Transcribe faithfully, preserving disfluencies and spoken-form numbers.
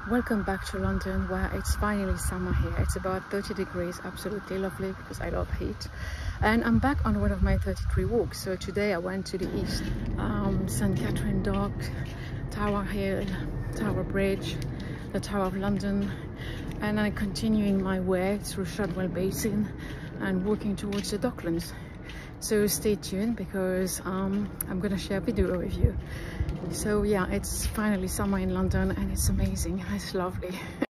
Welcome back to London, where it's finally summer here. It's about thirty degrees, absolutely lovely because I love heat. And I'm back on one of my thirty-three walks. So today I went to the east, um, Saint Katherine Dock, Tower Hill, Tower Bridge, the Tower of London, and I'm continuing my way through Shadwell Basin and walking towards the Docklands. So stay tuned because um, I'm gonna share a video with you. So yeah, it's finally summer in London and it's amazing, it's lovely.